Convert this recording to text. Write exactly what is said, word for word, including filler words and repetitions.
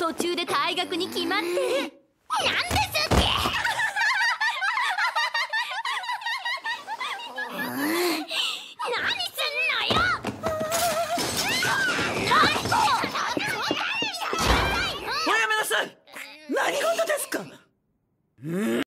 途中で退学に決まってる。なんですって何事ですか？